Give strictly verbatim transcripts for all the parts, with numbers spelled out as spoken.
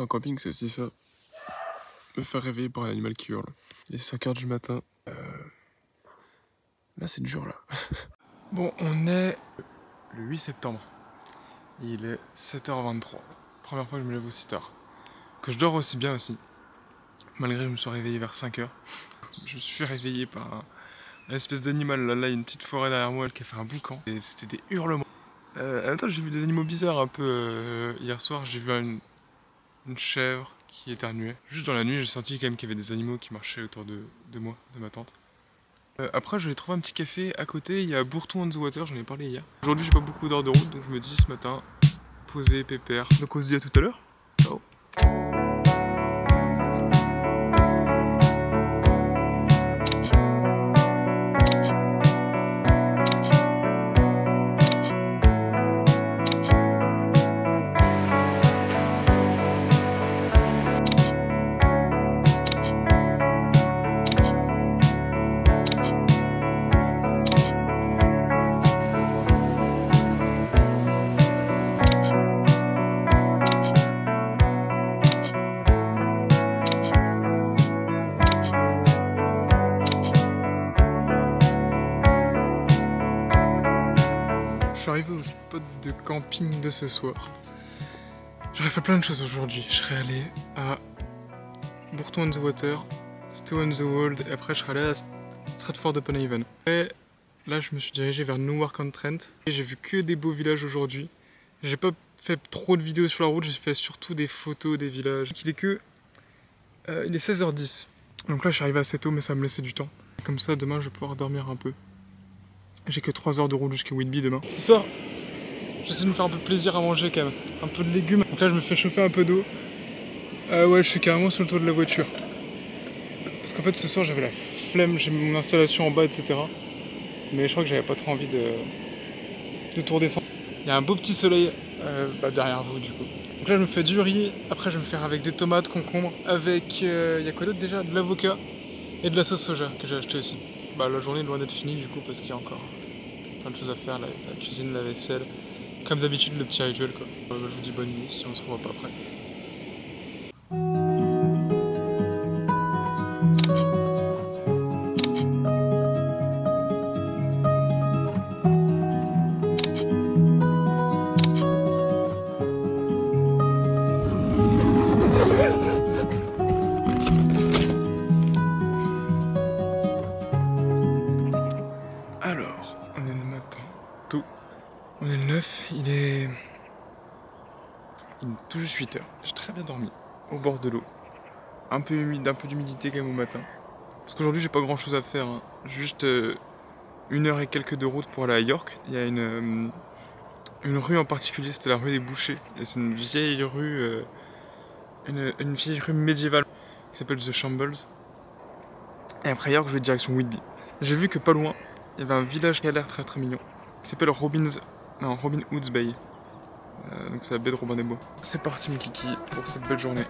en camping, c'est aussi ça. Me faire réveiller par un animal qui hurle. Il est cinq heures du matin. Euh... Là, c'est dur, là. Bon, on est le huit septembre. Il est sept heures vingt-trois. Première fois que je me lève aussi tard. Que je dors aussi bien aussi. Malgré que je me sois réveillé vers cinq heures. Je me suis fait réveiller par un, un espèce d'animal. Là, là, il y a une petite forêt derrière moi qui a fait un boucan. Et c'était des hurlements. Euh, en même temps, j'ai vu des animaux bizarres un peu euh, hier soir. J'ai vu une, une chèvre qui éternuait. Juste dans la nuit, j'ai senti quand même qu'il y avait des animaux qui marchaient autour de, de moi, de ma tente. Euh, après, je vais trouver un petit café à côté. Il y a Bourton on the Water, j'en ai parlé hier. Aujourd'hui, j'ai pas beaucoup d'heures de route, donc je me dis ce matin, poser, pépère. Donc on se dit à tout à l'heure. Ciao. Je suis arrivé au spot de camping de ce soir. J'aurais fait plein de choses aujourd'hui. Je serais allé à Bourton on the Water, Stow on the Wold, et après je serais allé à Stratford-upon-Avon. Et là, je me suis dirigé vers Newark-on-Trent. Et j'ai vu que des beaux villages aujourd'hui. J'ai pas fait trop de vidéos sur la route, j'ai fait surtout des photos des villages. Il est que... Euh, il est seize heures dix. Donc là, je suis arrivé assez tôt, mais ça va me laisser du temps. Comme ça, demain, je vais pouvoir dormir un peu. J'ai que trois heures de route jusqu'à Whitby demain. C'est ça. J'essaie de me faire un peu plaisir à manger quand même. Un peu de légumes. Donc là je me fais chauffer un peu d'eau. Euh, ouais, je suis carrément sur le toit de la voiture. Parce qu'en fait ce soir j'avais la flemme, j'ai mon installation en bas, et cetera. Mais je crois que j'avais pas trop envie de, de tout redescendre. Il y a un beau petit soleil euh, bah, derrière vous du coup. Donc là je me fais du riz. Après je vais me faire avec des tomates, concombres. Avec, euh, il y a quoi d'autre déjà? De l'avocat et de la sauce soja que j'ai acheté aussi. Bah, la journée est loin d'être finie du coup parce qu'il y a encore plein de choses à faire, la, la cuisine, la vaisselle. Comme d'habitude le petit rituel quoi. Euh, je vous dis bonne nuit si on se revoit pas après. Alors, on est le matin, tôt, on est le neuf, il est, il est tout juste huit heures. J'ai très bien dormi, au bord de l'eau, un peu humide, un peu d'humidité quand même au matin. Parce qu'aujourd'hui j'ai pas grand chose à faire, hein. Juste euh, une heure et quelques de route pour aller à York. Il y a une, euh, une rue en particulier, c'était la rue des Bouchers, et c'est une vieille rue, euh, une, une vieille rue médiévale qui s'appelle The Shambles. Et après York je vais direction Whitby. J'ai vu que pas loin, il y avait un village qui a l'air très très mignon, qui s'appelle Robins... non, Robin Hood's Bay. Euh, donc c'est la baie de Robin des Bois. C'est parti mon kiki pour cette belle journée.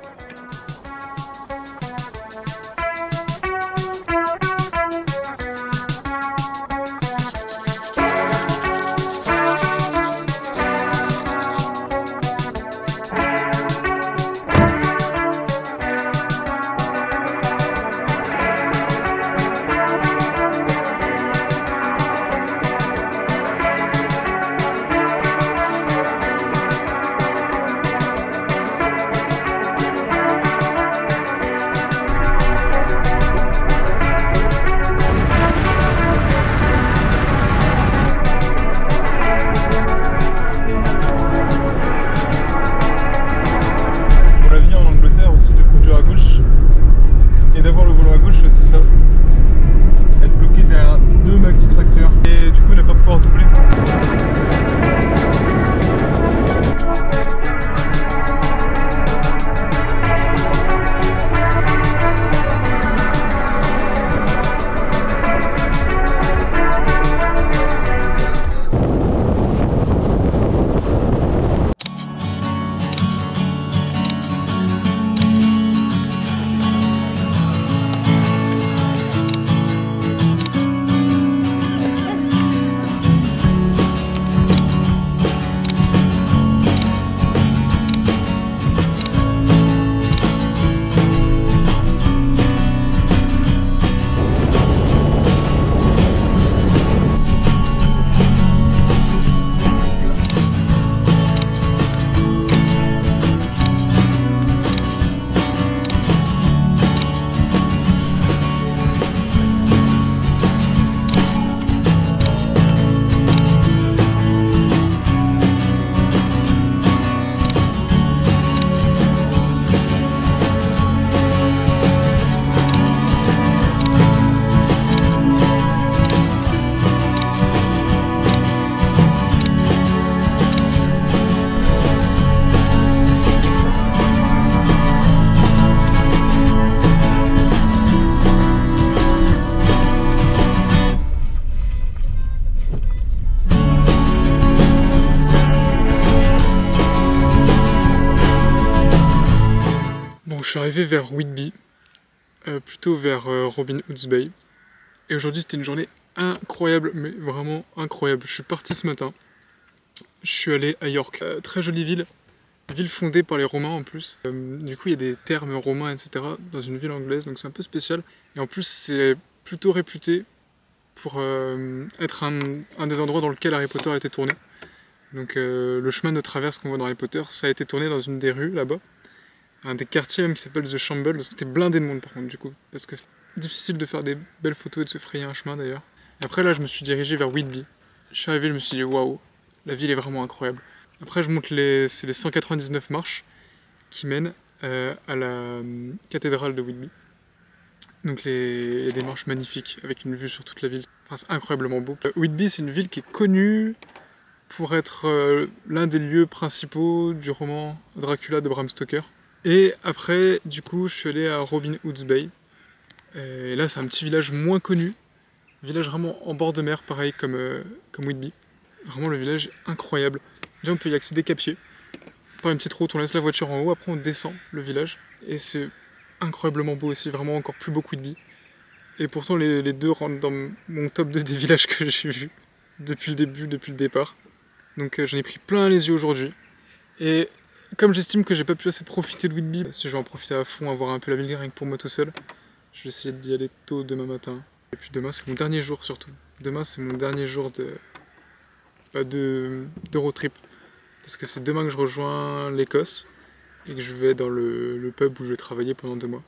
suis arrivé vers Whitby, euh, plutôt vers euh, Robin Hood's Bay. Et aujourd'hui c'était une journée incroyable, mais vraiment incroyable. Je suis parti ce matin, je suis allé à York. Euh, très jolie ville, ville fondée par les Romains en plus. Euh, du coup il y a des termes romains, et cetera dans une ville anglaise, donc c'est un peu spécial. Et en plus c'est plutôt réputé pour euh, être un, un des endroits dans lequel Harry Potter a été tourné. Donc euh, le chemin de traverse qu'on voit dans Harry Potter, ça a été tourné dans une des rues là-bas. Un des quartiers même qui s'appelle The Shambles. C'était blindé de monde par contre du coup, parce que c'est difficile de faire des belles photos et de se frayer un chemin d'ailleurs. Et après là je me suis dirigé vers Whitby. Je suis arrivé, je me suis dit waouh, la ville est vraiment incroyable. Après je monte les, c'est les cent quatre-vingt-dix-neuf marches qui mènent euh, à la euh, cathédrale de Whitby. Donc les... il y a des marches magnifiques avec une vue sur toute la ville. Enfin c'est incroyablement beau. Euh, Whitby c'est une ville qui est connue pour être euh, l'un des lieux principaux du roman Dracula de Bram Stoker. Et après, du coup, je suis allé à Robin Hood's Bay. Et là, c'est un petit village moins connu. Village vraiment en bord de mer, pareil comme, euh, comme Whitby. Vraiment, le village est incroyable. Déjà, on peut y accéder qu'à pied. Par une petite route, on laisse la voiture en haut, après on descend le village. Et c'est incroyablement beau aussi, vraiment encore plus beau que Whitby. Et pourtant, les, les deux rentrent dans mon top deux des villages que j'ai vus depuis le début, depuis le départ. Donc euh, j'en ai pris plein les yeux aujourd'hui. Et comme j'estime que j'ai pas pu assez profiter de Whitby, si je vais en profiter à fond, avoir un peu la ville rien que pour moi tout seul, je vais essayer d'y aller tôt demain matin. Et puis demain c'est mon dernier jour surtout. Demain c'est mon dernier jour de, bah, de, de road trip. Parce que c'est demain que je rejoins l'Écosse et que je vais dans le, le pub où je vais travailler pendant deux mois.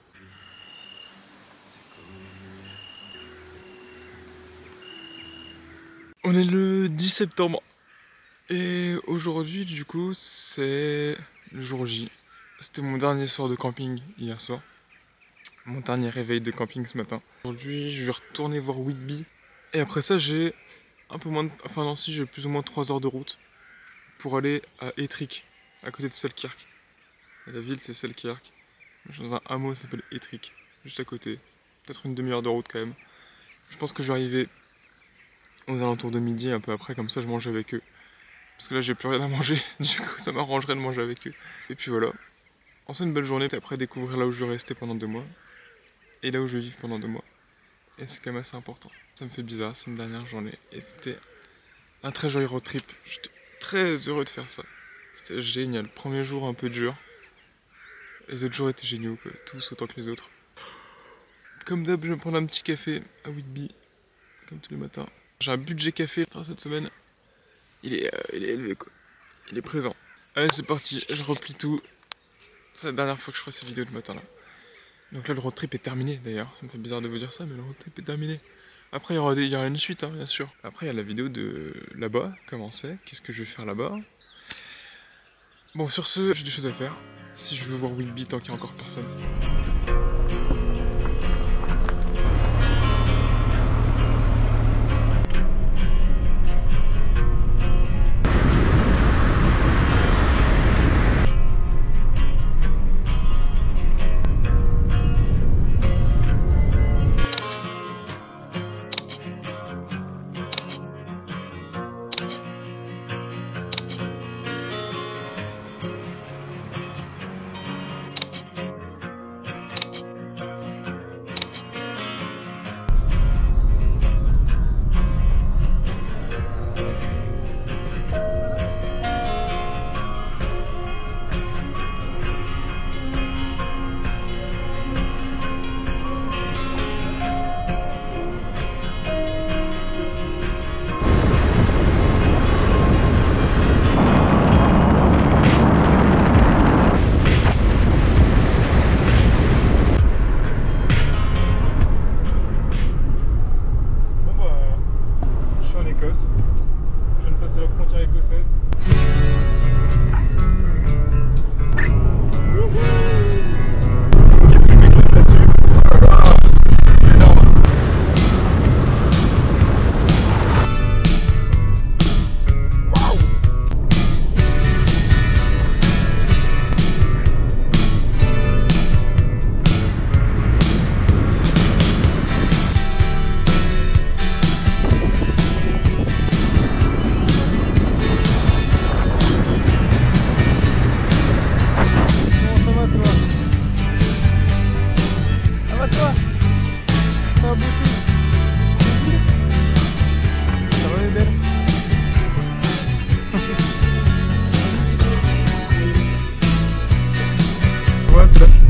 On est le dix septembre. Et aujourd'hui, du coup, c'est le jour J. C'était mon dernier soir de camping hier soir. Mon dernier réveil de camping ce matin. Aujourd'hui, je vais retourner voir Whitby. Et après ça, j'ai un peu moins de... Enfin non, si, j'ai plus ou moins trois heures de route pour aller à Ettrick, à côté de Selkirk. Et la ville, c'est Selkirk. Je suis dans un hameau qui s'appelle Ettrick, juste à côté. Peut-être une demi-heure de route quand même. Je pense que je vais arriver aux alentours de midi, un peu après, comme ça je mange avec eux. Parce que là j'ai plus rien à manger, du coup ça m'arrangerait de manger avec eux. Et puis voilà, en soi une belle journée, après découvrir là où je vais rester pendant deux mois. Et là où je vais vivre pendant deux mois. Et c'est quand même assez important. Ça me fait bizarre, c'est une dernière journée. Et c'était un très joli road trip. J'étais très heureux de faire ça. C'était génial. Premier jour un peu dur. Les autres jours étaient géniaux, quoi. Tous autant que les autres. Comme d'hab, je vais prendre un petit café à Whitby. Comme tous les matins. J'ai un budget café cette semaine. Il est, euh, il est élevé quoi. Il est présent. Allez c'est parti, je replie tout. C'est la dernière fois que je ferai ces vidéos de matin là. Donc là le road trip est terminé d'ailleurs. Ça me fait bizarre de vous dire ça mais le road trip est terminé. Après il y aura, des, il y aura une suite hein, bien sûr. Après il y a la vidéo de là-bas, comment c'est, qu'est-ce que je vais faire là-bas. Bon sur ce, j'ai des choses à faire. Si je veux voir Whitby tant qu'il y a encore personne.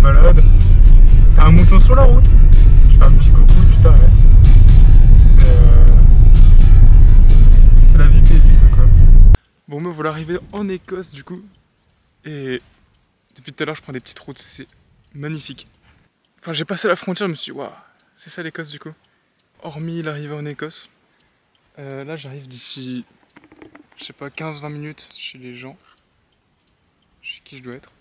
balade. T'as un mouton sur la route. Tu fais un petit coucou, tu t'arrêtes. C'est euh... c'est la vie paisible quoi. Bon me voilà arrivé en Écosse du coup. Et depuis tout à l'heure je prends des petites routes, c'est magnifique. Enfin j'ai passé la frontière, je me suis dit waouh, c'est ça l'Écosse du coup. Hormis l'arrivée en Écosse. Euh, là j'arrive d'ici, je sais pas, quinze vingt minutes chez les gens. Chez qui je dois être.